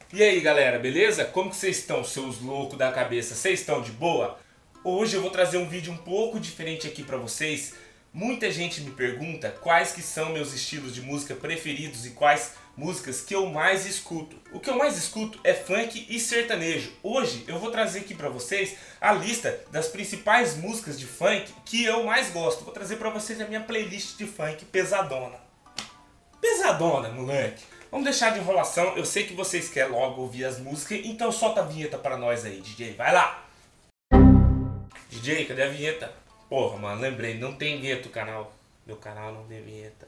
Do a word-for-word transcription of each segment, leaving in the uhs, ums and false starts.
E aí galera, beleza? Como que vocês estão, seus loucos da cabeça? Vocês estão de boa? Hoje eu vou trazer um vídeo um pouco diferente aqui pra vocês. Muita gente me pergunta quais que são meus estilos de música preferidos e quais músicas que eu mais escuto. O que eu mais escuto é funk e sertanejo. Hoje eu vou trazer aqui pra vocês a lista das principais músicas de funk que eu mais gosto. Vou trazer pra vocês a minha playlist de funk pesadona. Pesadona, moleque. Vamos deixar de enrolação, eu sei que vocês querem logo ouvir as músicas, então solta a vinheta pra nós aí, D J, vai lá! D J, cadê a vinheta? Porra, mano, lembrei, não tem vinheta o canal. Meu canal não tem vinheta.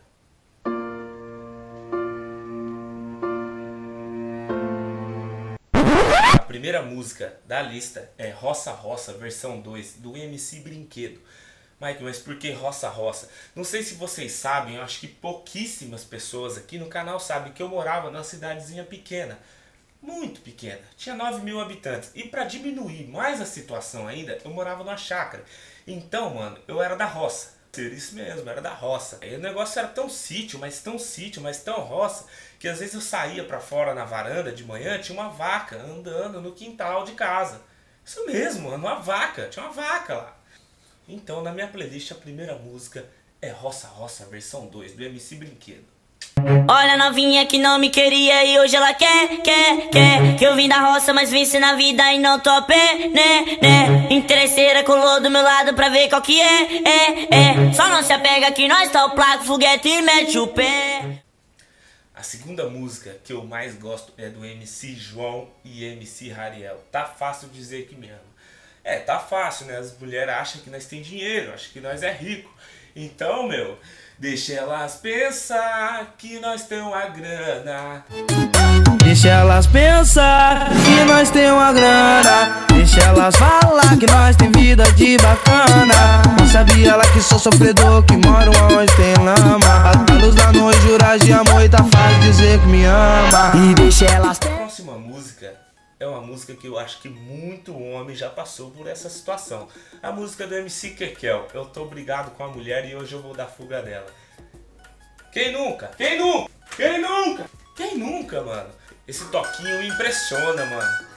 A primeira música da lista é Roça Roça, versão dois, do M C Brinquedo. Mike, mas por que Roça Roça? Não sei se vocês sabem, eu acho que pouquíssimas pessoas aqui no canal sabem que eu morava numa cidadezinha pequena. Muito pequena. Tinha nove mil habitantes. E pra diminuir mais a situação ainda, eu morava numa chácara. Então, mano, eu era da roça. Isso mesmo, era da roça. E o negócio era tão sítio, mas tão sítio, mas tão roça, que às vezes eu saía pra fora na varanda de manhã, tinha uma vaca andando no quintal de casa. Isso mesmo, mano, uma vaca. Tinha uma vaca lá. Então, na minha playlist, a primeira música é Roça Roça, versão dois, do M C Brinquedo. Olha a novinha que não me queria e hoje ela quer, quer, quer. Que eu vim da roça, mas venci na vida e não tô a pé, né, né. Interesseira colou do meu lado pra ver qual que é, é, é. Só não se apega que nós tá o placo, foguete e mete o pé. A segunda música que eu mais gosto é do M C João e M C Rariel. Tá fácil dizer que mesmo. É, tá fácil, né? As mulheres acham que nós tem dinheiro, acham que nós é rico. Então, meu, deixa elas pensar que nós temos a grana. Deixa elas pensar que nós temos a grana. Deixa elas falar que nós tem vida de bacana. Não sabia ela que sou sofredor, que moro onde tem lama. A luz da noite, jurar de amor e tá fácil dizer que me ama. E deixa elas... A próxima música é uma música que eu acho que muito homem já passou por essa situação. A música do M C Kekel. Eu tô brigado com a mulher e hoje eu vou dar fuga dela. Quem nunca? Quem nunca? Quem nunca? Quem nunca, mano? Esse toquinho me impressiona, mano.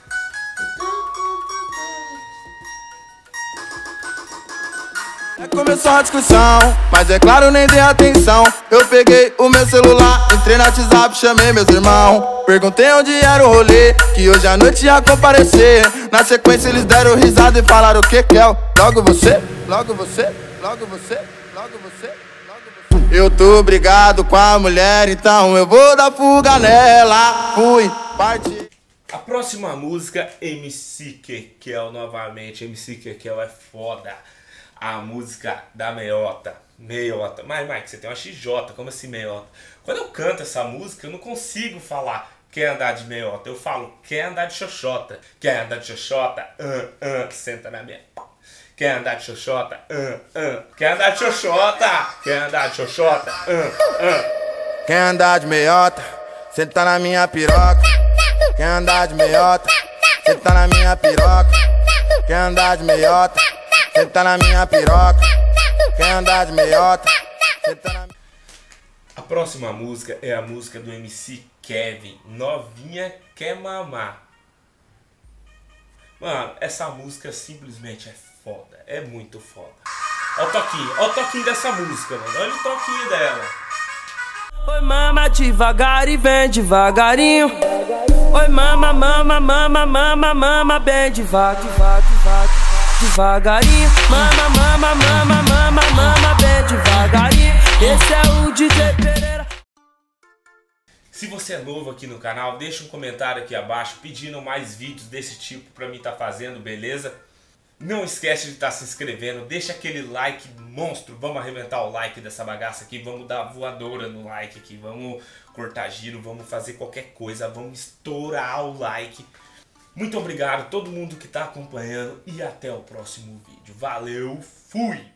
Começou a discussão, mas é claro, nem dei atenção. Eu peguei o meu celular, entrei no WhatsApp, chamei meus irmãos. Perguntei onde era o rolê, que hoje à noite ia comparecer. Na sequência eles deram risada e falaram: o que que é? Logo você, logo você, logo você, logo você, logo você. Eu tô brigado com a mulher, então eu vou dar fuga nela. Fui, parti. A próxima música, M C Kekel novamente. M C Kekel é foda. A música da meiota. Meiota. Mas, Mike, você tem uma X J, como assim meiota? Quando eu canto essa música, eu não consigo falar quer andar de meiota. Eu falo quer andar de xoxota. Quer andar de xoxota? Ah, ah, senta na minha... Quer andar de xoxota? Ah, ah. Quer andar de xoxota? Quer andar de xoxota? Ah, ah. Quer andar de meiota? Senta na minha piroca. Quer andar de meiota? Senta na minha piroca. Quer andar de meiota? Senta na minha piroca. Quer andar de meiota? Senta na... A próxima música é a música do M C Kevin, Novinha Quer Mamar. Mano, essa música simplesmente é foda, é muito foda. Olha o toquinho, olha o toquinho dessa música, mano, olha o toquinho dela. Oi, mama devagar e vem devagarinho. Oi, mama, mama, mama, mama, mama, bem devagar, devagar, devagar. Devagarinho, mama, mama, mama, mama, mama, bem devagarinho. Esse é o D J Pereira. Se você é novo aqui no canal, deixa um comentário aqui abaixo pedindo mais vídeos desse tipo pra mim estar fazendo, beleza? Não esquece de estar se inscrevendo, deixa aquele like monstro, vamos arrebentar o like dessa bagaça aqui, vamos dar voadora no like aqui, vamos cortar giro, vamos fazer qualquer coisa, vamos estourar o like. Muito obrigado a todo mundo que está acompanhando e até o próximo vídeo. Valeu, fui!